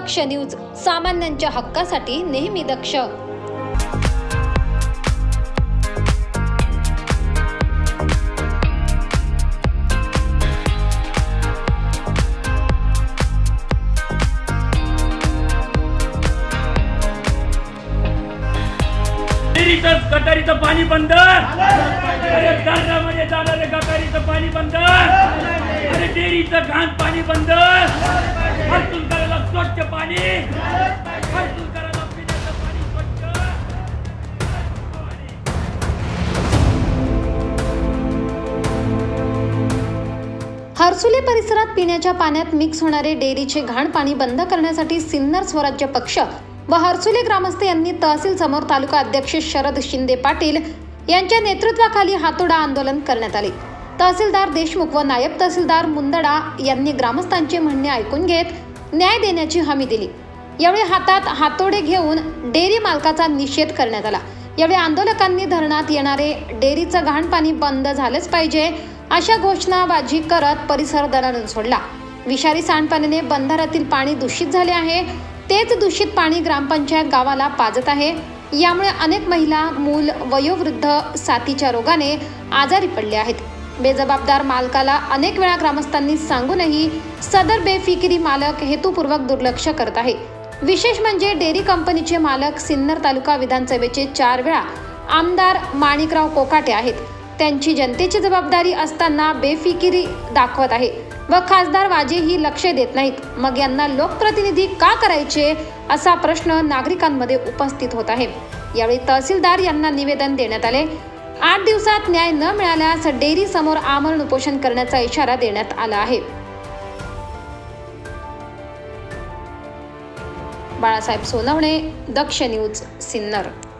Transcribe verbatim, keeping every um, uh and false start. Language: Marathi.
दक्ष न्यूज, सामान्यांच्या हक्कासाठी नेहमी दक्ष। गटारीचं पाणी बंद, अरे धरणामध्ये जाणारे गटारीचं पाणी बंद, अरे डेअरीचं घाण पाणी बंद, हरसून करायला स्वच्छ पाणी, हरसून करायला पिण्याचं पाणी स्वच्छ। हर्सुले परिसरात पिण्याच्या पाण्यात मिक्स होणारे डेअरीचे घाण पाणी बंद करण्यासाठी सिन्नर स्वराज्य पक्ष व हर्सुले ग्रामस्थ यांनी तहसील समोर तालुका अध्यक्ष शरद शिंदे पाटील यांच्या नेतृत्वाखाली हातोडा आंदोलन करण्यात आले। तहसीलदार देशमुख व नायब तहसीलदार मुंदडा यांनी ग्रामस्थांचे म्हणणे ऐकून घेत न्याय देण्याची हमी दिली। यावेळी हातात हातोडे घेऊन डेअरी मालकाचा निषेध करण्यात आला। यावेळी आंदोलकांनी धरणात येणारे डेअरीचं घाण पाणी बंद झालेच पाहिजे अशा घोषणाबाजी करत परिसर दणाणून सोडला। विषारी सांडपाण्याने बंधाऱ्यातील पाणी दूषित झाले आहे, तेच दूषित पाणी ग्रामपंचायत गावाला पाजत आहे। यामुळे अनेक महिला, मूल, वयोवृद्ध साथीच्या रोगाने आजारी पडले आहेत। बेजबाबदार मालकाला अनेक वेळा ग्रामस्थांनी सांगूनही सदर बेफिकिरी मालक हेतुपूर्वक दुर्लक्ष करत आहे। विशेष म्हणजे डेअरी कंपनीचे मालक सिन्नर तालुका विधानसभेचे चार वेळा आमदार माणिकराव कोकाटे आहेत। त्यांची जनतेची जबाबदारी असताना बेफिकिरी दाखवत आहे व खासदार वाजेही लक्ष देत नाहीत। मग यांना लोकप्रतिनिधी का करायचे असा प्रश्न नागरिकांमध्ये उपस्थित होत आहे। यावेळी तहसीलदार यांना निवेदन देण्यात आले। आठ दिवसात न्याय न मिळाल्यास डेअरी समोर आमरण उपोषण करण्याचा इशारा देण्यात आला आहे। बाळासाहेब सोनवणे, दक्ष न्यूज, सिन्नर।